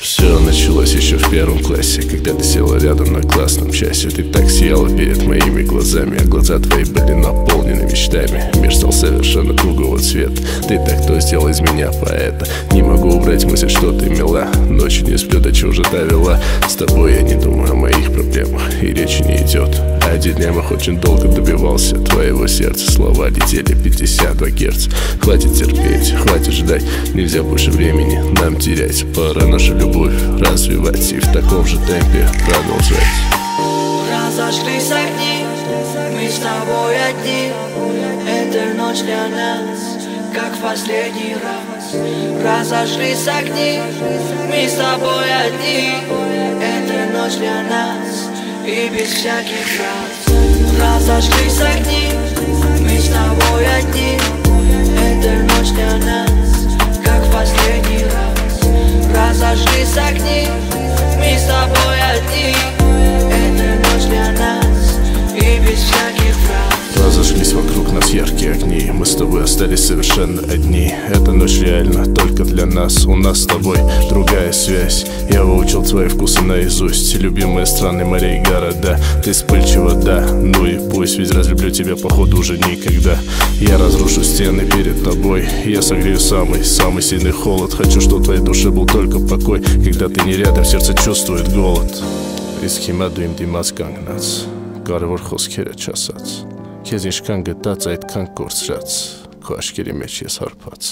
Все началось еще в первом классе, когда ты села рядом на классном часе. Ты так сияла перед моими глазами, а глаза твои были наполнены мечтами. Мир стал совершенно другого цвета. Ты так кто сделал из меня поэта. Не могу убрать мысль, что ты мила. Ночью не сплю, до чужата вела. С тобой я не думаю о моих проблемах, и речи не идет о дилеммах. Очень долго добивался твоего сердца. Слова летели 52 герца. Хватит терпеть, хватит ждать. Нельзя больше времени нам терять. Пора нашу любовь развивать и в таком же темпе продолжать. Разошлись огни, мы с тобой одни. Эта ночь для нас, как в последний раз. Разошлись огни, мы с тобой одни. Эта ночь для нас, и без всяких фраз. Разошлись огни, мы с тобой одни. Эта ночь для нас, как в последний раз. Разошлись огни, мы с тобой одни. Эта ночь для нас, и без всяких фраз. Разошлись вокруг нас яркие огни, мы с тобой остались совершенно одни. Эта ночь реально только для нас, у нас с тобой другая связь. Я выучил твои вкусы наизусть, любимые страны, моря и города. Ты вспыльчива, да, ну и пусть, ведь разлюблю тебя походу уже никогда. Я разрушу стены перед тобой, я согрею самый сильный холод. Хочу, чтобы в твоей душе был только покой, когда ты не рядом, сердце чувствует голод. Իսկ հիմա դու իմ դիմաց կանգնած, կարևոր խոսքեր է չասած, քեզ ինչքան գտած այդքան կորցրած, քո աչքերի մեջ ես հարբած.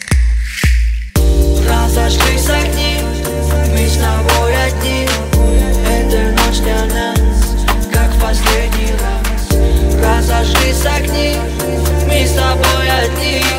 Разошлись огни, мы с тобой одни. Эта ночь для нас, как в последний раз. Разошлись огни, мы с тобой одни.